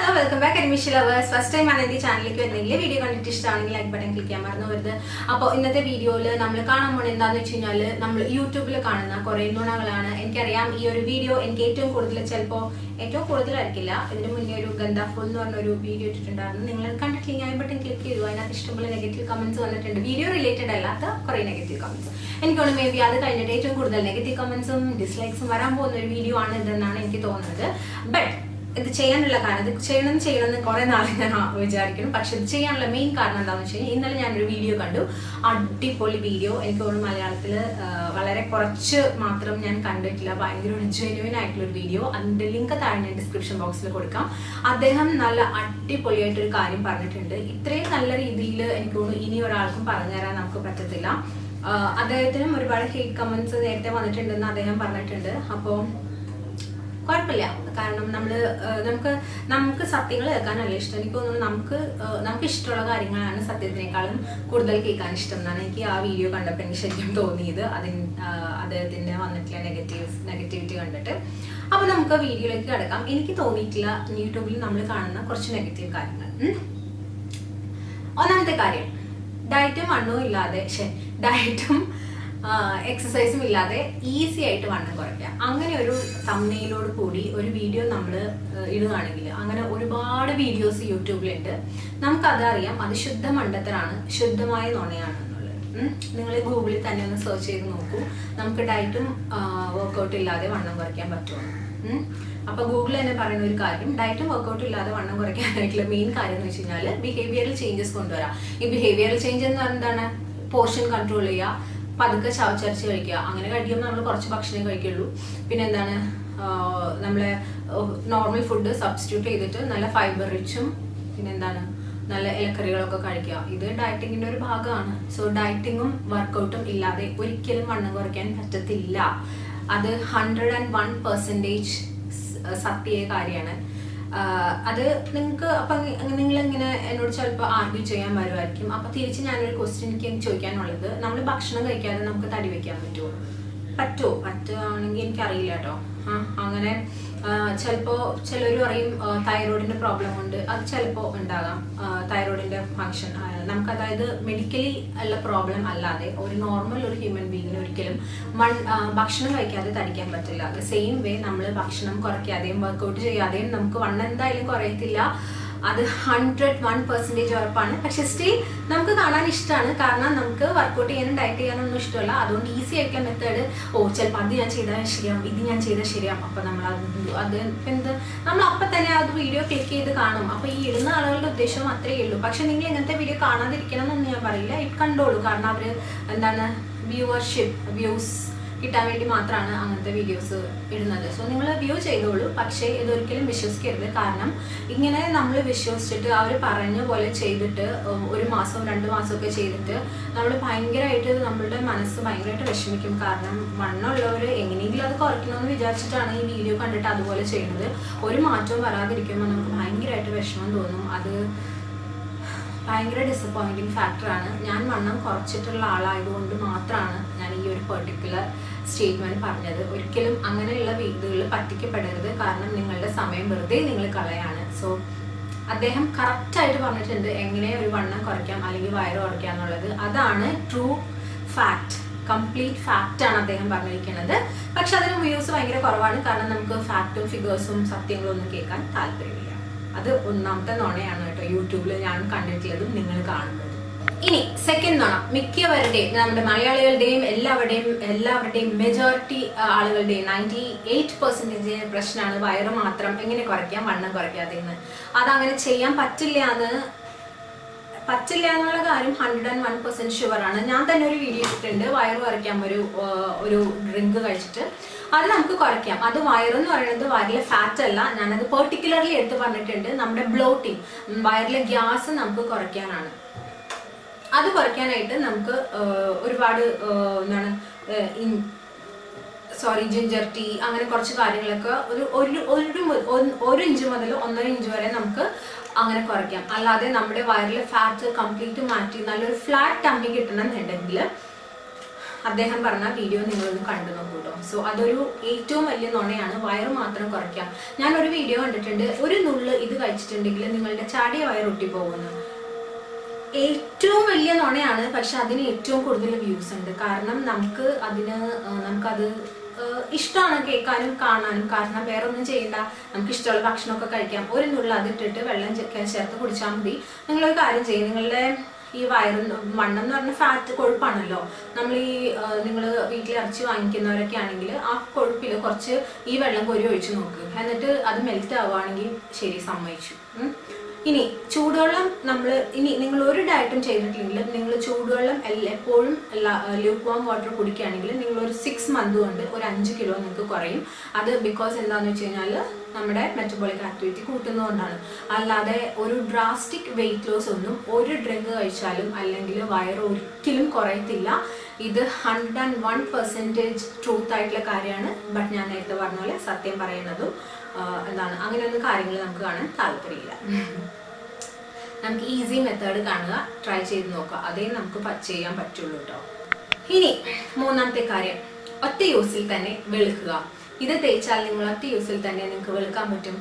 welcome back Animation Lovers. First time ആണ് ഈ ചാനലിലേക്ക് വരുന്നെങ്കിൽ വീഡിയോ കണ്ടിട്ട് ഇഷ്ടമാണെങ്കിൽ ലൈക്ക് ബട്ടൺ ക്ലിക്ക് ചെയ്യാൻ മറന്നുപോകരുത്. അപ്പോൾ ഇന്നത്തെ വീഡിയോയിൽ നമ്മൾ കാണാൻ പോകുന്നത് എന്താണെന്ന് വെച്ച് കഴിഞ്ഞാൽ നമ്മൾ യൂട്യൂബിൽ കാണുന്ന കുറേ നുണകളാണ്. എനിക്കറിയാം ഈ ഒരു വീഡിയോ എനിക്ക് ഏറ്റവും കൂടുതലായിരിക്കില്ല. ഇതിന് മുന്നേ ഒരു ഗന്ധാഫുൾ എന്ന് പറഞ്ഞൊരു വീഡിയോ ഇട്ടിട്ടുണ്ടായിരുന്നു. നിങ്ങൾ കണ്ടിട്ടില്ലെങ്കിൽ ഐ ബട്ടൺ ക്ലിക്ക് ചെയ്തു. അതിനകത്ത് ഇഷ്ടംപോലെ നെഗറ്റീവ് കമന്റ്സ് വന്നിട്ടുണ്ട്. വീഡിയോ റിലേറ്റഡ് അല്ലാത്ത കുറേ നെഗറ്റീവ് കമന്റ്സ്. എനിക്കൊന്ന് മേ ബി അത് കഴിഞ്ഞിട്ട് ഏറ്റവും കൂടുതൽ നെഗറ്റീവ് കമന്റ്സും ഡിസ്ലൈക്സും വരാൻ പോകുന്ന ഒരു വീഡിയോ ആണ് ഇതെന്നാണ് എനിക്ക് തോന്നുന്നത്. ബട്ട് ഇത് ചെയ്യാനുള്ള കാരണം ഇത് ചെയ്യണമെന്ന് കുറെ നാളെ ഞാൻ വിചാരിക്കണം. പക്ഷെ ഇത് ചെയ്യാനുള്ള മെയിൻ കാരണം എന്താണെന്ന് വെച്ച് കഴിഞ്ഞാൽ ഇന്നലെ ഞാനൊരു വീഡിയോ കണ്ടു. അടിപൊളി വീഡിയോ. എനിക്ക് തോന്നുന്നു മലയാളത്തിൽ വളരെ കുറച്ച് മാത്രം ഞാൻ കണ്ടിട്ടില്ല. ഭയങ്കര ഒരു ജെന്യുവൻ ആയിട്ടുള്ളൊരു വീഡിയോ. അതിൻ്റെ ലിങ്ക് താഴെ ഞാൻ ഡിസ്ക്രിപ്ഷൻ ബോക്സിൽ കൊടുക്കാം. അദ്ദേഹം നല്ല അടിപൊളിയായിട്ടൊരു കാര്യം പറഞ്ഞിട്ടുണ്ട്. ഇത്രയും നല്ല രീതിയിൽ എനിക്ക് തോന്നുന്നു ഇനി ഒരാൾക്കും പറഞ്ഞു തരാൻ നമുക്ക് പറ്റത്തില്ല. അദ്ദേഹത്തിനും ഒരുപാട് ഹേറ്റ് കമന്റ്സ് നേരത്തെ വന്നിട്ടുണ്ടെന്ന് അദ്ദേഹം പറഞ്ഞിട്ടുണ്ട്. അപ്പോൾ കുഴപ്പമില്ല. കാരണം നമുക്ക് സത്യങ്ങൾ കേൾക്കാനല്ല ഇഷ്ടം. എനിക്ക് തോന്നുന്നു നമുക്ക് ഇഷ്ടമുള്ള കാര്യങ്ങളാണ് സത്യത്തിനേക്കാളും കൂടുതൽ കേൾക്കാൻ ഇഷ്ടം എന്നാണ് എനിക്ക് ആ വീഡിയോ കണ്ടപ്പോൾ എനിക്ക് ശരിക്കും തോന്നിയത്. അദ്ദേഹത്തിന്റെ വന്നിട്ടുള്ള നെഗറ്റിവിറ്റി കണ്ടിട്ട്. അപ്പൊ നമുക്ക് വീഡിയോയിലേക്ക് കിടക്കാം. എനിക്ക് തോന്നിയിട്ടില്ല യൂട്യൂബിൽ നമ്മൾ കാണുന്ന കുറച്ച് നെഗറ്റീവ് കാര്യങ്ങൾ. ഒന്നാമത്തെ കാര്യം, ഡയറ്റും എക്സസൈസും ഇല്ലാതെ ഈസി ആയിട്ട് വണ്ണം കുറയ്ക്കാം. അങ്ങനെ ഒരു തംബ്നെയിലോട് കൂടി ഒരു വീഡിയോ നമ്മൾ ഇടുകയാണെങ്കിൽ അങ്ങനെ ഒരുപാട് വീഡിയോസ് യൂട്യൂബിലുണ്ട്. നമുക്കതറിയാം അത് ശുദ്ധ മണ്ടത്തരാണ്, ശുദ്ധമായ നുണയാണ് എന്നുള്ളത്. നിങ്ങൾ ഗൂഗിളിൽ തന്നെ ഒന്ന് സെർച്ച് ചെയ്ത് നോക്കൂ. നമുക്ക് ഡയറ്റും വർക്കൗട്ടും ഇല്ലാതെ വണ്ണം കുറയ്ക്കാൻ പറ്റുമെന്ന്. അപ്പൊ ഗൂഗിൾ തന്നെ പറയുന്ന ഒരു കാര്യം, ഡയറ്റും വർക്കൗട്ടും ഇല്ലാതെ വണ്ണം കുറയ്ക്കാനായിട്ടുള്ള മെയിൻ കാര്യം എന്ന് വെച്ച് കഴിഞ്ഞാൽ ബിഹേവിയറൽ ചേഞ്ചസ് കൊണ്ടുവരാം. ഈ ബിഹേവിയറൽ ചേഞ്ച് എന്ന് പറഞ്ഞാൽ എന്താണ്? പോർഷൻ കൺട്രോൾ ചെയ്യുക, പതുക്കെ ചവച്ചരച്ച് കഴിക്കുക. അങ്ങനെ കഴിക്കുമ്പോൾ നമ്മൾ കുറച്ച് ഭക്ഷണം കഴിക്കുള്ളൂ. പിന്നെ എന്താണ്, നമ്മളെ നോർമൽ ഫുഡ് സബ്സ്റ്റിറ്റ്യൂട്ട് ചെയ്തിട്ട് നല്ല ഫൈബർ റിച്ചും പിന്നെ എന്താണ് നല്ല ഇലക്കറികളൊക്കെ കഴിക്കുക. ഇത് ഡയറ്റിങ്ങിന്റെ ഒരു ഭാഗമാണ്. സോ ഡയറ്റിങ്ങും വർക്കൗട്ടും ഇല്ലാതെ ഒരിക്കലും വണ്ണം കുറയ്ക്കാൻ പറ്റത്തില്ല. അത് 101% സത്യ കാര്യമാണ്. അത് നിങ്ങൾക്ക് അപ്പൊ നിങ്ങളിങ്ങനെ എന്നോട് ചിലപ്പോൾ ആർഗ്യൂ ചെയ്യാൻ വരുമായിരിക്കും. അപ്പൊ തിരിച്ച് ഞാനൊരു ക്വസ്റ്റ്യൻ എനിക്ക് ചോദിക്കാനുള്ളത്, നമ്മൾ ഭക്ഷണം കഴിക്കാതെ നമുക്ക് തടി വെക്കാൻ പറ്റുവാണെങ്കിൽ എനിക്കറിയില്ല കേട്ടോ. അങ്ങനെ ചിലപ്പോൾ ചിലർ പറയും തൈറോയിഡിന്റെ പ്രോബ്ലം ഉണ്ട്. അത് ചിലപ്പോൾ ഉണ്ടാകാം. തൈറോയിഡിന്റെ ഫങ്ഷൻ നമുക്ക്, അതായത് മെഡിക്കലി ഉള്ള പ്രോബ്ലം അല്ലാതെ ഒരു നോർമൽ ഒരു ഹ്യൂമൻ ബീങ്ങിന് ഒരിക്കലും ഭക്ഷണം കഴിക്കാതെ തടിക്കാൻ പറ്റില്ല. അത് സെയിം വേ നമ്മൾ ഭക്ഷണം കുറയ്ക്കാതെയും വർക്കൗട്ട് ചെയ്യാതെയും നമുക്ക് വണ്ണം എന്തായാലും കുറയത്തില്ല. അത് 101% ഉറപ്പാണ്. പക്ഷെ സ്റ്റിൽ നമുക്ക് കാണാൻ ഇഷ്ടമാണ്. കാരണം നമുക്ക് വർക്കൗട്ട് ചെയ്യാനും ഡയറ്റ് ചെയ്യാനും ഒന്നും ഇഷ്ടമല്ല. അതുകൊണ്ട് ഈസി ആയിട്ടുള്ള മെത്തേഡ്, ചിലപ്പോൾ അത് ഞാൻ ചെയ്താൽ ശരിയാവും, ഇത് ഞാൻ ചെയ്താൽ ശരിയാവും. അപ്പൊ നമ്മൾ നമ്മൾ അപ്പം തന്നെ അത് വീഡിയോ ക്ലിക്ക് ചെയ്ത് കാണും. അപ്പൊ ഈ ഇടുന്ന ആളുകളുടെ ഉദ്ദേശം അത്രയേ ഉള്ളൂ. പക്ഷെ നിങ്ങൾ ഇങ്ങനത്തെ വീഡിയോ കാണാതിരിക്കണം എന്നൊന്നും ഞാൻ പറയില്ല. ഇത് കണ്ടോളൂ. കാരണം അവര് എന്താണ് വ്യൂസ് കിട്ടാൻ വേണ്ടി മാത്രമാണ് അങ്ങനത്തെ വീഡിയോസ് ഇടുന്നത്. സോ നിങ്ങൾ വ്യൂ ചെയ്തോളൂ. പക്ഷേ ഇതൊരിക്കലും വിശ്വസിക്കരുത്. കാരണം ഇങ്ങനെ നമ്മൾ വിശ്വസിച്ചിട്ട് അവർ പറഞ്ഞ പോലെ ചെയ്തിട്ട് 1 മാസം 2 മാസമൊക്കെ ചെയ്തിട്ട് നമ്മൾ ഭയങ്കരമായിട്ട് നമ്മളുടെ മനസ്സ് ഭയങ്കരമായിട്ട് വിഷമിക്കും. കാരണം വണ്ണമുള്ളവർ എങ്ങനെയെങ്കിലും അത് കുറയ്ക്കണമെന്ന് വിചാരിച്ചിട്ടാണ് ഈ വീഡിയോ കണ്ടിട്ട് അതുപോലെ ചെയ്യുന്നത്. ഒരു മാറ്റവും വരാതിരിക്കുമ്പോൾ നമുക്ക് ഭയങ്കരമായിട്ട് വിഷമം തോന്നും. അത് ഭയങ്കര ഡിസപ്പോയിന്റിങ് ഫാക്ടറാണ്. ഞാൻ വണ്ണം കുറച്ചിട്ടുള്ള ആളായതുകൊണ്ട് മാത്രമാണ് ഞാൻ ഈ ഒരു പെർട്ടിക്കുലർ സ്റ്റേറ്റ്മെന്റ് പറഞ്ഞത്. ഒരിക്കലും അങ്ങനെയുള്ള വീടുകളിൽ പറ്റിക്കപ്പെടരുത്. കാരണം നിങ്ങളുടെ സമയം വെറുതെ നിങ്ങൾ കളയാണ്. സോ അദ്ദേഹം കറക്റ്റായിട്ട് പറഞ്ഞിട്ടുണ്ട് എങ്ങനെ ഒരു വണ്ണം കുറയ്ക്കാം അല്ലെങ്കിൽ വയറ് കുറയ്ക്കാം എന്നുള്ളത്. അതാണ് ട്രൂ ഫാക്ട്, കംപ്ലീറ്റ് ഫാക്റ്റ് ആണ് അദ്ദേഹം പറഞ്ഞിരിക്കുന്നത്. പക്ഷെ അതിന് വ്യൂസ് ഭയങ്കര കുറവാണ്. കാരണം നമുക്ക് ഫാക്റ്റും ഫിഗേഴ്സും സത്യങ്ങളും ഒന്നും കേൾക്കാൻ താല്പര്യമില്ല. അത് ഒന്നാമത്തെ നുണയാണ് കേട്ടോ യൂട്യൂബിൽ ഞാൻ കണ്ടിട്ടുള്ളതും നിങ്ങൾ കാണുന്നത്. ഇനി സെക്കൻഡ് നുണ, മിക്കവരുടെയും നമ്മുടെ മലയാളികളുടെയും എല്ലാവരുടെയും മെജോറിറ്റി ആളുകളുടെയും 98% പ്രശ്നമാണ് വയറ് മാത്രം എങ്ങനെ കുറയ്ക്കാം വണ്ണം കുറയ്ക്കാതെ എന്ന്. അതങ്ങനെ ചെയ്യാൻ പറ്റില്ല എന്നുള്ള കാര്യം 101% ഷുവറാണ്. ഞാൻ തന്നെ ഒരു വീഡിയോ ഇട്ടിട്ടുണ്ട്, വയറ് കുറയ്ക്കാം ഒരു ഡ്രിങ്ക് കഴിച്ചിട്ട്. അത് നമുക്ക് കുറയ്ക്കാം. അത് വയറെന്ന് പറയുന്നത് വയറിലെ ഫാറ്റ് അല്ല. ഞാനത് പെർട്ടിക്കുലർലി എടുത്ത് പറഞ്ഞിട്ടുണ്ട്. നമ്മുടെ ബ്ലോട്ടിങ്, വയറിലെ ഗ്യാസ് നമുക്ക് കുറയ്ക്കാനാണ്. അത് കുറയ്ക്കാനായിട്ട് നമുക്ക് ഒരുപാട് ജിഞ്ചർ ടീ അങ്ങനെ കുറച്ച് കാര്യങ്ങളൊക്കെ ഒരു ഇഞ്ച് മുതൽ 1.5 ഇഞ്ച് വരെ നമുക്ക് അങ്ങനെ കുറയ്ക്കാം. അല്ലാതെ നമ്മുടെ വയറിലെ ഫാറ്റ് കംപ്ലീറ്റ് മാറ്റി നല്ലൊരു ഫ്ലാറ്റ് ടമ്മി കിട്ടണം എന്നുണ്ടെങ്കിൽ അദ്ദേഹം പറഞ്ഞ വീഡിയോ നിങ്ങളൊന്ന് കണ്ടു നോക്കൂ കേട്ടോ. സോ അതൊരു ഏറ്റവും വലിയ നുണയാണ്, വയറ് മാത്രം കുറയ്ക്കാം. ഞാനൊരു വീഡിയോ കണ്ടിട്ടുണ്ട്, ഒരു നുള്ള് ഇത് കഴിച്ചിട്ടുണ്ടെങ്കിൽ നിങ്ങളുടെ ചാടിയ വയറ് ഒട്ടിപ്പോകുന്നു. ഏറ്റവും വലിയ നുണയാണ്, പക്ഷെ അതിന് ഏറ്റവും കൂടുതൽ വ്യൂസ് ഉണ്ട്. കാരണം നമുക്കത് ഇഷ്ടമാണ് കേൾക്കാനും കാണാനും. കാരണം വേറെ ഒന്നും ചെയ്യണ്ട, നമുക്ക് ഇഷ്ടമുള്ള ഭക്ഷണമൊക്കെ കഴിക്കാം. ഒരു നുള്ള് അതിട്ടിട്ട് വെള്ളം ചേർത്ത് കുടിച്ചാൽ മതി. നിങ്ങളൊരു കാര്യം ചെയ്യും, നിങ്ങളുടെ ഈ വണ്ണം എന്ന് പറഞ്ഞ ഫാറ്റ് കൊഴുപ്പാണല്ലോ. നിങ്ങൾ വീട്ടിൽ ഇറച്ചി വാങ്ങിക്കുന്നവരൊക്കെ ആണെങ്കിൽ ആ കൊഴുപ്പിൽ കുറച്ച് ഈ വെള്ളം കോരി ഒഴിച്ചു നോക്ക്. എന്നിട്ട് അത് മെൽറ്റ് ആവുകയാണെങ്കിൽ ശരി, സമ്മതിച്ചു. ഇനി ചൂടുവെള്ളം നിങ്ങൾ ഒരു ഡയറ്റും ചെയ്തിട്ടില്ലെങ്കിൽ നിങ്ങൾ ചൂടുവെള്ളം എപ്പോഴും ലൂക്ക് വാം വാട്ടർ കുടിക്കുകയാണെങ്കിൽ നിങ്ങൾ ഒരു 6 മന്ത് കൊണ്ട് ഒരു 5 കിലോ നിങ്ങൾക്ക് കുറയും. അത് ബിക്കോസ് എന്താണെന്ന് വെച്ച് കഴിഞ്ഞാൽ നമ്മുടെ മെറ്റബോളിക് ആക്ടിവിറ്റി കൂട്ടുന്നതുകൊണ്ടാണ്. അല്ലാതെ ഒരു ഡ്രാസ്റ്റിക് വെയിറ്റ് ലോസ് ഒന്നും ഒരു ഡ്രിങ്ക് കഴിച്ചാലും അല്ലെങ്കിൽ വയറ് ഒരിക്കലും കുറയത്തില്ല. ഇത് 101% ട്രൂത്ത് ആയിട്ടുള്ള കാര്യമാണ്. ബട്ട് ഞാൻ നേരത്തെ പറഞ്ഞ പോലെ സത്യം പറയുന്നതും അങ്ങനെയൊന്നും കാര്യങ്ങൾ നമുക്ക് കാണാൻ താല്പര്യമില്ല. നമുക്ക് ഈസി മെത്തേഡ് കാണുക, ട്രൈ ചെയ്ത് നോക്കുക, അതേ നമുക്ക് ചെയ്യാൻ പറ്റുള്ളൂ കേട്ടോ. ഇനി 3ാമത്തെ കാര്യം, ഒറ്റ യൂസിൽ തന്നെ വെളുക്കുക. ഇത് തേച്ചാൽ നിങ്ങൾ ഒറ്റ യൂസിൽ തന്നെ നിങ്ങൾക്ക് വെളുക്കാൻ പറ്റും.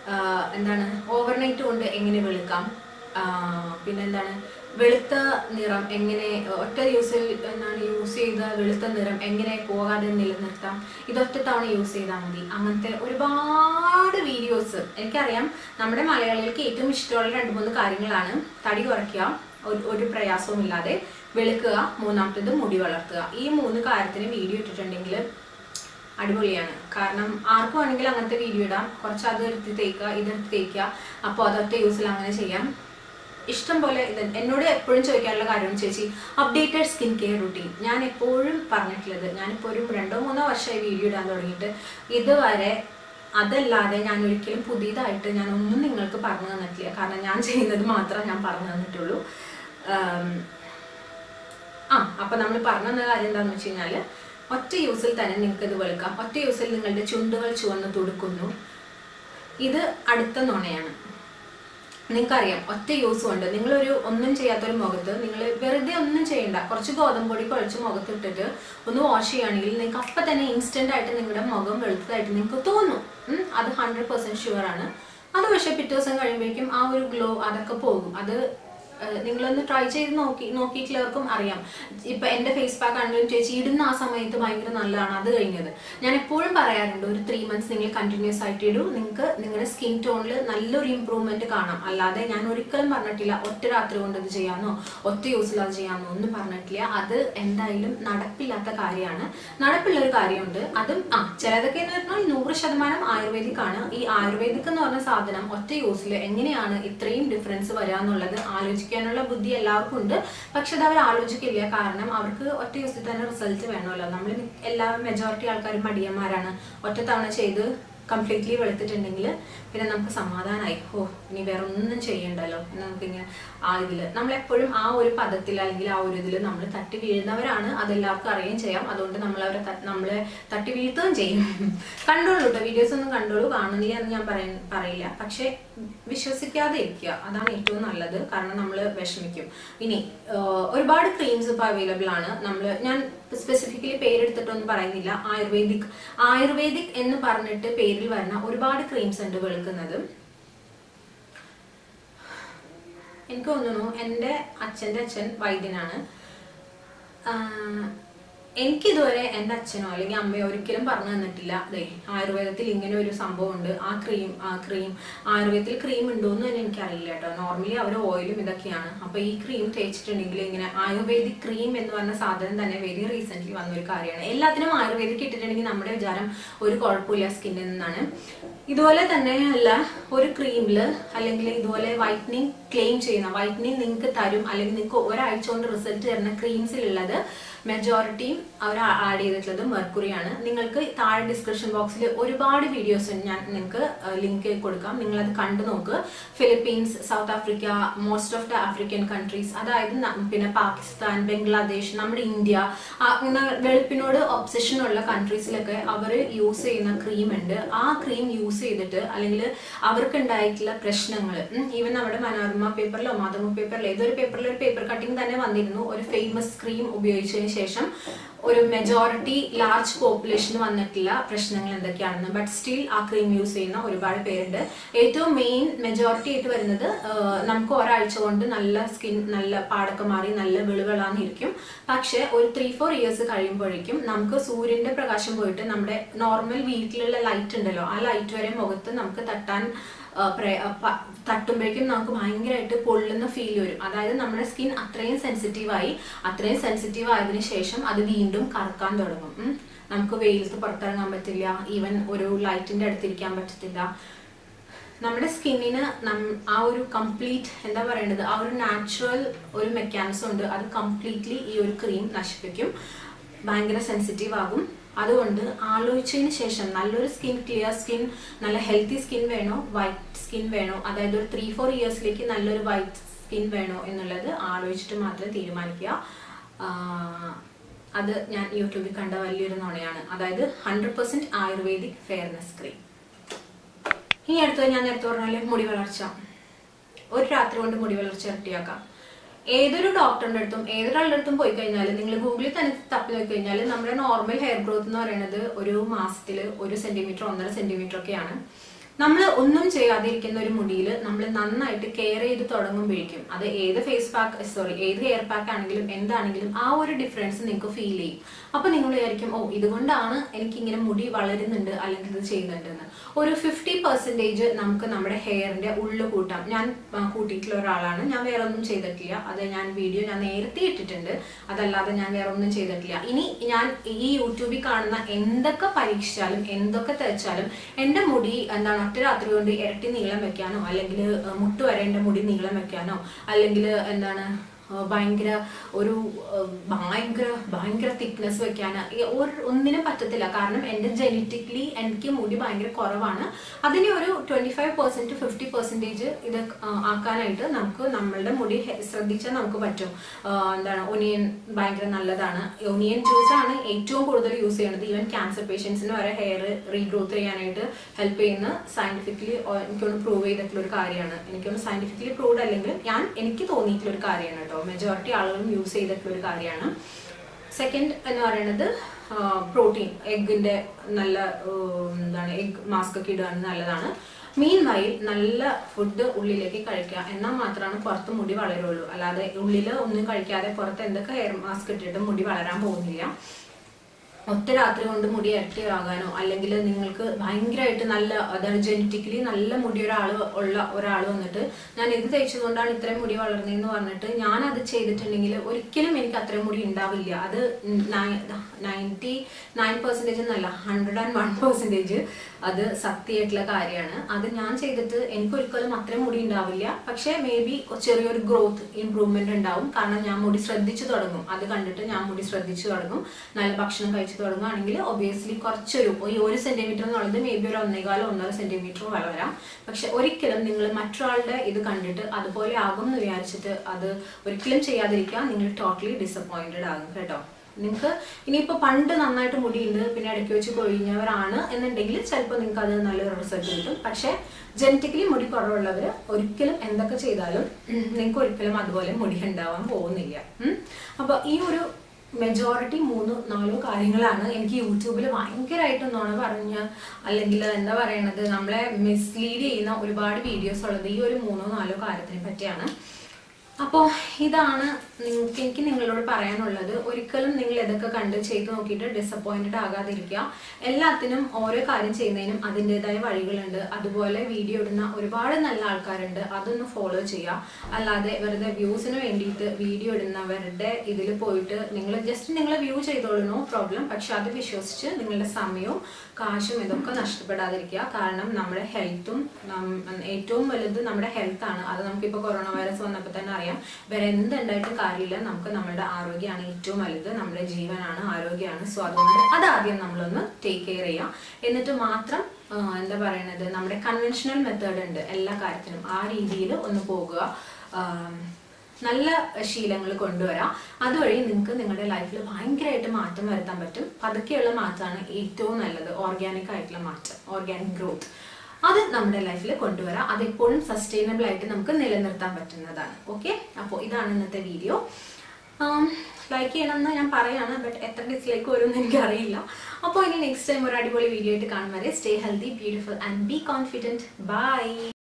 ഓവർനൈറ്റ് കൊണ്ട് എങ്ങനെ വെളുക്കാം, പിന്നെന്താണ് വെളുത്ത നിറം എങ്ങനെ ഒറ്റ യൂസിൽ യൂസ് ചെയ്ത വെളുത്ത നിറം എങ്ങനെ പോകാതെ നിലനിർത്താം, ഇതൊറ്റ തവണ യൂസ് ചെയ്താൽ മതി. അങ്ങനത്തെ ഒരുപാട് വീഡിയോസ് എനിക്കറിയാം. നമ്മുടെ മലയാളികൾക്ക് ഏറ്റവും ഇഷ്ടമുള്ള 2-3 കാര്യങ്ങളാണ്: തടി കുറയ്ക്കുക, ഒരു പ്രയാസവും ഇല്ലാതെ വെളുക്കുക, 3ാമത്തേത് മുടി വളർത്തുക. ഈ 3 കാര്യത്തിന് വീഡിയോ ഇട്ടിട്ടുണ്ടെങ്കിൽ അടിപൊളിയാണ്. കാരണം ആർക്കും വേണമെങ്കിൽ അങ്ങനത്തെ വീഡിയോ ഇടാം. കുറച്ച് അത് എടുത്ത് തേക്കുക, ഇതെടുത്ത് തേക്കുക, അപ്പോൾ അതൊറ്റ യൂസിൽ അങ്ങനെ ചെയ്യാം. ഇഷ്ടം പോലെ. എന്നോട് എപ്പോഴും ചോദിക്കാനുള്ള കാര്യമാണ്, ചേച്ചി അപ്ഡേറ്റഡ് സ്കിൻ കെയർ റുട്ടീൻ. ഞാൻ എപ്പോഴും പറഞ്ഞിട്ടുള്ളത്, ഞാനിപ്പോൾ ഒരു 2-3 വർഷമായി വീഡിയോ ഇടാൻ തുടങ്ങിയിട്ട് ഇതുവരെ അതല്ലാതെ ഞാൻ ഒരിക്കലും പുതിയതായിട്ട് ഞാനൊന്നും നിങ്ങൾക്ക് പറഞ്ഞു തന്നിട്ടില്ല. കാരണം ഞാൻ ചെയ്യുന്നത് മാത്രമേ ഞാൻ പറഞ്ഞു തന്നിട്ടുള്ളൂ. അപ്പം നമ്മൾ പറഞ്ഞു തന്ന കാര്യം എന്താണെന്ന് വെച്ച് കഴിഞ്ഞാൽ, ഒറ്റ യൂസിൽ തന്നെ നിങ്ങൾക്ക് ഇത് വെളുക്കാം. ഒറ്റ യൂസിൽ നിങ്ങളുടെ ചുണ്ടുകൾ ചുവന്ന് തുടുക്കുന്നു. ഇത് അടുത്ത നുണയാണ്. നിങ്ങൾക്കറിയാം, ഒറ്റ യൂസ് കൊണ്ട് ഒന്നും ചെയ്യാത്തൊരു മുഖത്ത് നിങ്ങൾ വെറുതെ ഒന്നും ചെയ്യണ്ട, കുറച്ച് ഗോതമ്പൊടി കുഴച്ച് മുഖത്തിട്ടിട്ട് ഒന്ന് വാഷ് ചെയ്യുകയാണെങ്കിൽ നിങ്ങൾക്ക് അപ്പം തന്നെ ഇൻസ്റ്റന്റ് ആയിട്ട് നിങ്ങളുടെ മുഖം വെളുത്തതായിട്ട് നിങ്ങൾക്ക് തോന്നും. അത് 100% ഷുവറാണ്. അത് പക്ഷേ പിറ്റേ ദിവസം കഴിയുമ്പോഴേക്കും ആ ഒരു ഗ്ലോ അതൊക്കെ പോകും. അത് നിങ്ങളൊന്ന് ട്രൈ ചെയ്ത് നോക്കിയിട്ടുള്ളവർക്കും അറിയാം. ഇപ്പം എൻ്റെ ഫേസ് പാക്ക് ആണെങ്കിലും ചേച്ചി ഇടുന്ന ആ സമയത്ത് ഭയങ്കര നല്ലതാണ്, അത് കഴിഞ്ഞത് ഞാൻ എപ്പോഴും പറയാറുണ്ട്, ഒരു 3 months നിങ്ങൾ കണ്ടിന്യൂസ് ആയിട്ട് ഇടൂ, നിങ്ങൾക്ക് നിങ്ങളുടെ സ്കിൻ ടോണിൽ നല്ലൊരു ഇമ്പ്രൂവ്മെന്റ് കാണാം. അല്ലാതെ ഞാൻ ഒരിക്കലും പറഞ്ഞിട്ടില്ല ഒറ്റ രാത്രി കൊണ്ട് ഇത് ചെയ്യാമെന്നോ ഒറ്റ യൂസിൽ അത് ചെയ്യാമെന്നോ ഒന്നും പറഞ്ഞിട്ടില്ല. അത് എന്തായാലും നടപ്പില്ലാത്ത കാര്യമാണ്. നടപ്പുള്ളൊരു കാര്യമുണ്ട്. അതും ചിലതൊക്കെ എന്ന് പറഞ്ഞാൽ 100% ആയുർവേദിക് ആണ്. ഈ ആയുർവേദിക് എന്ന് പറഞ്ഞ സാധനം ഒറ്റ യൂസിൽ എങ്ങനെയാണ് ഇത്രയും ഡിഫറൻസ് വരിക എന്നുള്ളത് ആലോചിക്കാനുള്ള ബുദ്ധി എല്ലാവർക്കും ഉണ്ട്. പക്ഷെ അത് അവർ ആലോചിക്കില്ല. കാരണം അവർക്ക് ഒറ്റ യൂസിൽ തന്നെ റിസൾട്ട് വേണമല്ലോ. മെജോറിറ്റി ആൾക്കാരും മടിയന്മാരാണ്. ഒറ്റ തവണ ചെയ്ത് കംപ്ലീറ്റ്ലി വെളുത്തിട്ടുണ്ടെങ്കിൽ പിന്നെ നമുക്ക് സമാധാനമായി, ഇനി വേറെ ഒന്നും ചെയ്യണ്ടല്ലോ. നമുക്കിങ്ങനെ നമ്മളെപ്പോഴും ആ ഒരു പദത്തിൽ അല്ലെങ്കിൽ ആ ഒരു ഇതിൽ നമ്മൾ തട്ടി വീഴുന്നവരാണ്. അതെല്ലാവർക്കും അറിയുകയും ചെയ്യാം. അതുകൊണ്ട് നമ്മളെ തട്ടി വീഴ്ത്തുകയും ചെയ്യും. കണ്ടോളൂ കേട്ടോ, വീഡിയോസ് ഒന്നും കണ്ടോളൂ, കാണുന്നില്ല എന്ന് ഞാൻ പറയില്ല. പക്ഷെ വിശ്വസിക്കാതെ ഇരിക്കുക, അതാണ് ഏറ്റവും നല്ലത്. കാരണം നമ്മൾ വിഷമിക്കും. ഇനി ഒരുപാട് ക്രീംസ് ഇപ്പോൾ അവൈലബിൾ ആണ്. ഞാൻ സ്പെസിഫിക്കലി പേരെടുത്തിട്ടൊന്നും പറയുന്നില്ല. ആയുർവേദിക് എന്ന് പറഞ്ഞിട്ട് പേരിൽ വരുന്ന ഒരുപാട് ക്രീംസ് ഉണ്ട് വെളുക്കുന്നത്. എനിക്ക് തോന്നുന്നു എൻ്റെ അച്ഛൻ്റെ അച്ഛൻ വൈദ്യനാണ്. എനിക്കിതുവരെ എൻ്റെ അച്ഛനോ അല്ലെങ്കിൽ അമ്മയോ ഒരിക്കലും പറഞ്ഞു തന്നിട്ടില്ല, അതെ ആയുർവേദത്തിൽ ഇങ്ങനെ ഒരു സംഭവം ഉണ്ട്, ആ ക്രീം ആയുർവേദത്തിൽ ക്രീം ഉണ്ടോയെന്ന് തന്നെ എനിക്കറിയില്ല കേട്ടോ. നോർമലി അവർ ഓയിലും ഇതൊക്കെയാണ്. അപ്പോൾ ഈ ക്രീം തേച്ചിട്ടുണ്ടെങ്കിൽ ഇങ്ങനെ ആയുർവേദിക് ക്രീം എന്ന് പറഞ്ഞ സാധനം തന്നെ വെരി റീസെൻ്റ്ലി വന്നൊരു കാര്യമാണ്. എല്ലാത്തിനും ആയുർവേദിക് ഇട്ടിട്ടുണ്ടെങ്കിൽ നമ്മുടെ വിചാരം ഒരു കുഴപ്പമില്ല സ്കിന്നിൽ നിന്നാണ്. ഇതുപോലെ തന്നെ അല്ല, ഒരു ക്രീമിൽ അല്ലെങ്കിൽ ഇതുപോലെ വൈറ്റനിങ് ക്ലെയിം ചെയ്യുന്ന വൈറ്റനിങ് നിങ്ങൾക്ക് തരും അല്ലെങ്കിൽ നിങ്ങൾക്ക് ഒരാഴ്ച കൊണ്ട് റിസൾട്ട് തരുന്ന ക്രീംസിലുള്ളത് മെജോറിറ്റിയും അവർ ആഡ് ചെയ്തിട്ടുള്ളത് മെർക്കുറിയാണ്. നിങ്ങൾക്ക് താഴെ ഡിസ്ക്രിപ്ഷൻ ബോക്സിൽ ഒരുപാട് വീഡിയോസ് ഞാൻ നിങ്ങൾക്ക് ലിങ്ക് കൊടുക്കാം, നിങ്ങളത് കണ്ടു നോക്ക്. Philippines, South Africa, most of the African countries, അതായത് പിന്നെ പാകിസ്ഥാൻ, ബംഗ്ലാദേശ്, നമ്മുടെ ഇന്ത്യ, അങ്ങനെ വെളുപ്പിനോട് ഒബ്സഷൻ ഉള്ള കൺട്രീസിലൊക്കെ അവർ യൂസ് ചെയ്യുന്ന ക്രീം ഉണ്ട്. ആ ക്രീം യൂസ് ചെയ്തിട്ട് അല്ലെങ്കിൽ അവർക്ക് ഉണ്ടായിട്ടുള്ള പ്രശ്നങ്ങൾ, ഈവൻ നമ്മുടെ മനോരമ പേപ്പറിലോ മാതൃഭൂമി പേപ്പറിലോ ഏതൊരു പേപ്പറിലോ ഒരു പേപ്പർ കട്ടിങ് തന്നെ വന്നിരുന്നു. ഒരു ഫേമസ് ക്രീം ഉപയോഗിച്ചതിന് ശേഷം ഒരു മെജോറിറ്റി ലാർജ് പോപ്പുലേഷൻ വന്നിട്ടില്ല പ്രശ്നങ്ങൾ എന്തൊക്കെയാണെന്ന്. ബട്ട് സ്റ്റിൽ ആ ക്രീം യൂസ് ചെയ്യുന്ന ഒരുപാട് പേരുണ്ട്. ഏറ്റവും മെയിൻ മെജോറിറ്റി ആയിട്ട് വരുന്നത് നമുക്ക് ഒരാഴ്ച കൊണ്ട് നല്ല സ്കിൻ, നല്ല പാടൊക്കെ മാറി നല്ല വെളുവെളാന്നിരിക്കും. പക്ഷെ ഒരു 3-4 ഇയേഴ്സ് കഴിയുമ്പോഴേക്കും നമുക്ക് സൂര്യന്റെ പ്രകാശം പോയിട്ട് നമ്മുടെ നോർമൽ വീട്ടിലുള്ള ലൈറ്റ് ഉണ്ടല്ലോ, ആ ലൈറ്റ് വരെ മുഖത്ത് നമുക്ക് തട്ടുമ്പോഴേക്കും നമുക്ക് ഭയങ്കരമായിട്ട് പൊള്ളുന്ന ഫീൽ വരും. അതായത് നമ്മുടെ സ്കിൻ അത്രയും സെൻസിറ്റീവ് ആയതിനു ശേഷം അത് വീണ്ടും കറക്കാൻ തുടങ്ങും. നമുക്ക് വെയിലത്ത് പുറത്തിറങ്ങാൻ പറ്റില്ല, ഈവൻ ഒരു ലൈറ്റിന്റെ അടുത്തിരിക്കാൻ പറ്റത്തില്ല. നമ്മുടെ സ്കിന്നിന് ആ ഒരു കംപ്ലീറ്റ് എന്താ പറയേണ്ടത്, ആ ഒരു നാച്ചുറൽ ഒരു മെക്കാനിസം ഉണ്ട്, അത് കംപ്ലീറ്റ്ലി ഈ ഒരു ക്രീം നശിപ്പിക്കും, ഭയങ്കര സെൻസിറ്റീവ് ആകും. അതുകൊണ്ട് ആലോചിച്ചതിന് ശേഷം നല്ലൊരു സ്കിൻ, ക്ലിയർ സ്കിൻ, നല്ല ഹെൽത്തി സ്കിൻ വേണോ, വൈറ്റ് സ്കിൻ വേണോ, അതായത് ഒരു 3-4 ഇയേഴ്സിലേക്ക് നല്ലൊരു വൈറ്റ് സ്കിൻ വേണോ എന്നുള്ളത് ആലോചിച്ചിട്ട് മാത്രം തീരുമാനിക്കുക. അത് ഞാൻ യൂട്യൂബിൽ കണ്ട വലിയൊരു നുണയാണ്. അതായത് 100% ആയുർവേദിക് ഫെയർനെസ് ക്രീം. ഇനി അടുത്തത് ഞാൻ നേരത്തെ പറഞ്ഞാല് മുടി വളർച്ച. ഒരു രാത്രി കൊണ്ട് മുടി വളർച്ച ഇരട്ടിയാക്കാം. ഏതൊരു ഡോക്ടറിന്റെ അടുത്തും ഏതൊരാളുടെ അടുത്തും പോയി കഴിഞ്ഞാൽ, നിങ്ങൾ ഗൂഗിളിൽ തന്നെ തപ്പി നോക്കി കഴിഞ്ഞാൽ നമ്മുടെ നോർമൽ ഹെയർ ഗ്രോത്ത് എന്ന് പറയുന്നത് ഒരു മാസത്തിൽ 1 സെന്റിമീറ്റർ 1.5 സെന്റിമീറ്റർ ഒക്കെയാണ്. നമ്മൾ ഒന്നും ചെയ്യാതിരിക്കുന്ന ഒരു മുടിയിൽ നമ്മൾ നന്നായിട്ട് കെയർ ചെയ്ത് തുടങ്ങുമ്പോഴേക്കും, അത് ഏത് ഏത് ഹെയർ പാക്ക് ആണെങ്കിലും എന്താണെങ്കിലും ആ ഒരു ഡിഫറൻസ് നിങ്ങൾക്ക് ഫീൽ ചെയ്യും. അപ്പൊ നിങ്ങൾ വിചാരിക്കും, ഓ ഇതുകൊണ്ടാണ് എനിക്ക് ഇങ്ങനെ മുടി വളരുന്നുണ്ട് അല്ലെങ്കിൽ ഇത് ചെയ്യുന്നുണ്ടെന്ന്. ഒരു 50% നമുക്ക് നമ്മുടെ ഹെയറിന്റെ ഉള്ളു കൂട്ടാം. ഞാൻ കൂട്ടിയിട്ടുള്ള ഒരാളാണ്, ഞാൻ വേറെ ഒന്നും ചെയ്തിട്ടില്ല. അത് ഞാൻ നേരത്തെ ഇട്ടിട്ടുണ്ട്, അതല്ലാതെ ഞാൻ വേറെ ഒന്നും ചെയ്തിട്ടില്ല. ഇനി ഞാൻ ഈ യൂട്യൂബിൽ കാണുന്ന എന്തൊക്കെ പരീക്ഷിച്ചാലും എന്തൊക്കെ തേച്ചാലും എന്റെ മുടി എന്താണ് ഒറ്റ രാത്രി കൊണ്ട് ഇരട്ടി നീളം വെക്കാനോ, അല്ലെങ്കിൽ മുട്ട് വരേണ്ട മുടി നീളം വെക്കാനോ, അല്ലെങ്കിൽ എന്താണ് ഭയങ്കര തിക്നെസ് വെക്കാൻ ഒന്നിനും പറ്റത്തില്ല. കാരണം എന്റെ ജെനറ്റിക്കലി എനിക്ക് മുടി ഭയങ്കര കുറവാണ്. അതിനെ ഒരു 25% ഇത് ആക്കാനായിട്ട് നമുക്ക് നമ്മളുടെ മുടി ശ്രദ്ധിച്ചാൽ നമുക്ക് പറ്റും. ഒനിയൻ ഭയങ്കര നല്ലതാണ്. ഒനിയൻ ജ്യൂസ് ആണ് ഏറ്റവും കൂടുതൽ യൂസ് ചെയ്യുന്നത്. ഈവൻ ക്യാൻസർ പേഷ്യൻസിന് വരെ ഹെയർ റീഗ്രോത്ത് ചെയ്യാനായിട്ട് ഹെൽപ്പ് ചെയ്യുന്ന സയന്റിഫിക്കലി എനിക്കൊന്ന് പ്രൂവ് ചെയ്തിട്ടുള്ള ഒരു കാര്യമാണ്. എനിക്കൊന്ന് സയന്റിഫിക്കലി പ്രൂവ്ഡ് അല്ലെങ്കിൽ എനിക്ക് തോന്നിയിട്ടുള്ള ഒരു കാര്യമാണ് കേട്ടോ. മെജോറിറ്റി ആളുകളും യൂസ് ചെയ്തിട്ടുള്ള ഒരു കാര്യമാണ്. സെക്കൻഡ് എന്ന് പറയുന്നത് പ്രോട്ടീൻ. എഗ്ഗിന്റെ നല്ല എഗ് മാസ്ക് ഒക്കെ ഇടുകയാണ് നല്ലതാണ്. മീൻവൈൽ നല്ല ഫുഡ് ഉള്ളിലേക്ക് കഴിക്കുക, എന്നാൽ മാത്രമാണ് പുറത്ത് മുടി വളരുള്ളൂ. അല്ലാതെ ഉള്ളിൽ ഒന്നും കഴിക്കാതെ പുറത്ത് എന്തൊക്കെ ഹെയർ മാസ്ക് ഇട്ടിട്ട് മുടി വളരാൻ പോകുന്നില്ല. ഒറ്റ രാത്രി കൊണ്ട് മുടി ഇരട്ടിയാകാനോ, അല്ലെങ്കിൽ നിങ്ങൾക്ക് ഭയങ്കരമായിട്ട് നല്ല, അതായത് ജെനറ്റിക്കലി നല്ല മുടി ഉള്ള ഒരാൾ വന്നിട്ട് ഞാൻ ഇത് തേച്ചതുകൊണ്ടാണ് ഇത്രയും മുടി വളർന്നതെന്ന് പറഞ്ഞിട്ട് ഞാൻ അത് ചെയ്തിട്ടുണ്ടെങ്കിൽ ഒരിക്കലും എനിക്ക് അത്രയും മുടി ഉണ്ടാവില്ല. അത് 99% എന്നല്ല 101% അത് സത്യമായിട്ടുള്ള കാര്യമാണ്. അത് ഞാൻ ചെയ്തിട്ട് എനിക്കൊരിക്കലും അത്രയും മുടി ഉണ്ടാവില്ല. പക്ഷെ മേ ബി ചെറിയൊരു ഗ്രോത്ത് ഇംപ്രൂവ്മെന്റ് ഉണ്ടാവും. കാരണം ഞാൻ മുടി ശ്രദ്ധിച്ചു തുടങ്ങും. അത് കണ്ടിട്ട് ഞാൻ മുടി ശ്രദ്ധിച്ചു തുടങ്ങും. നല്ല ഭക്ഷണം കഴിച്ചു തുടങ്ങുകയാണെങ്കിൽ ഒബിയസ്ലി കുറച്ചൊരു 1 സെന്റിമീറ്റർ എന്നുള്ളത് മേ ബി ഒരു 1.25-1.5 സെന്റിമീറ്റർ വളരാം. പക്ഷെ ഒരിക്കലും നിങ്ങൾ മറ്റൊരാളുടെ ഇത് കണ്ടിട്ട് അതുപോലെ ആകും എന്ന് വിചാരിച്ചിട്ട് അത് ഒരിക്കലും ചെയ്യാതിരിക്കുക. നിങ്ങൾ ടോട്ടലി ഡിസപ്പോയിന്റഡ് ആകും കേട്ടോ. നിങ്ങൾക്ക് ഇനിയിപ്പോൾ പണ്ട് നന്നായിട്ട് മുടിയുണ്ട് പിന്നെ ഇടയ്ക്ക് വെച്ച് കൊഴിഞ്ഞവരാണ് എന്നുണ്ടെങ്കിൽ ചിലപ്പോൾ നിങ്ങൾക്ക് അത് നല്ലൊരു റിസൾട്ട് കിട്ടും. പക്ഷെ ജെനറ്റിക്കലി മുടി കുറവുള്ളവർ ഒരിക്കലും എന്തൊക്കെ ചെയ്താലും നിങ്ങൾക്ക് ഒരിക്കലും അതുപോലെ മുടി ഉണ്ടാവാൻ പോകുന്നില്ല. അപ്പോൾ ഈ ഒരു മെജോറിറ്റി 3-4 കാര്യങ്ങളാണ് എനിക്ക് യൂട്യൂബിൽ ഭയങ്കരമായിട്ട് നുണ പറഞ്ഞ, അല്ലെങ്കിൽ എന്താ പറയണത്, നമ്മളെ മിസ്ലീഡ് ചെയ്യുന്ന ഒരുപാട് വീഡിയോസ് ഉള്ളത് ഈ ഒരു 3-4 കാര്യത്തിനെ പറ്റിയാണ്. അപ്പോൾ ഇതാണ് എനിക്ക് നിങ്ങളോട് പറയാനുള്ളത്. ഒരിക്കലും നിങ്ങൾ ഇതൊക്കെ കണ്ട് ചെയ്ത് നോക്കിയിട്ട് ഡിസപ്പോയിന്റഡ് ആകാതിരിക്കുക. എല്ലാത്തിനും ഓരോ കാര്യം ചെയ്യുന്നതിനും അതിൻ്റെതായ വഴികളുണ്ട്. അതുപോലെ വീഡിയോ ഇടുന്ന ഒരുപാട് നല്ല ആൾക്കാരുണ്ട്, അതൊന്ന് ഫോളോ ചെയ്യുക. അല്ലാതെ വെറുതെ വ്യൂസിന് വേണ്ടിയിട്ട് വീഡിയോ ഇടുന്നവരുടെ ഇതിൽ പോയിട്ട് നിങ്ങൾ ജസ്റ്റ് നിങ്ങളെ വ്യൂ ചെയ്തോളൂ, നോ പ്രോബ്ലം. പക്ഷെ അത് വിശ്വസിച്ച് നിങ്ങളുടെ സമയവും കാശും ഇതൊക്കെ നഷ്ടപ്പെടാതിരിക്കുക. കാരണം നമ്മുടെ ഹെൽത്തും ഏറ്റവും വലുത് നമ്മുടെ ഹെൽത്താണ്. അത് നമുക്കിപ്പോൾ കൊറോണ വൈറസ് വന്നപ്പോൾ തന്നെ അറിയാം. വേറെ എന്തുണ്ടായിട്ടും കാര്യമില്ല, നമുക്ക് നമ്മുടെ ആരോഗ്യമാണ് ഏറ്റവും വലുത്. നമ്മുടെ ജീവനാണ്, ആരോഗ്യമാണ്. സോ അതുകൊണ്ട് അതാദ്യം നമ്മളൊന്ന് ടേക്ക് കെയർ ചെയ്യാം. എന്നിട്ട് മാത്രം എന്താ പറയണത്, നമ്മുടെ കൺവെൻഷണൽ മെത്തേഡ് ഉണ്ട് എല്ലാ കാര്യത്തിനും, ആ രീതിയിൽ ഒന്ന് പോകുക. നല്ല ശീലങ്ങൾ കൊണ്ടുവരാം. അതുവഴി നിങ്ങൾക്ക് നിങ്ങളുടെ ലൈഫിൽ ഭയങ്കരമായിട്ട് മാറ്റം വരുത്താൻ പറ്റും. പതുക്കെയുള്ള മാറ്റമാണ് ഏറ്റവും നല്ലത്. ഓർഗാനിക് ആയിട്ടുള്ള മാറ്റം, ഓർഗാനിക് ഗ്രോത്ത്, അത് നമ്മുടെ ലൈഫിൽ കൊണ്ടുവരാം. അതെപ്പോഴും സസ്റ്റൈനബിൾ ആയിട്ട് നമുക്ക് നിലനിർത്താൻ പറ്റുന്നതാണ്. ഓക്കെ, അപ്പോൾ ഇതാണ് ഇന്നത്തെ വീഡിയോ. ലൈക്ക് ചെയ്യണമെന്ന് ഞാൻ പറയാണ്, ബട്ട് എത്ര ഡിസ്ലൈക്ക് വരുമെന്ന് എനിക്കറിയില്ല. അപ്പോൾ ഇനി നെക്സ്റ്റ് ടൈം ഒരു അടിപൊളി വീഡിയോ ആയിട്ട് കാണും വരെ stay healthy, beautiful and be confident. By.